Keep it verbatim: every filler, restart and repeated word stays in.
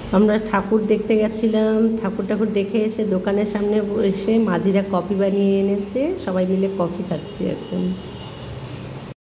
আমরা ঠাকুর দেখতে গেছিলাম। ঠাকুর ঠাকুর দেখে এসে দোকানের সামনে এসে মাঝিরা কফি বানিয়ে এনেছে, সবাই মিলে কফি খাচ্ছি এখন।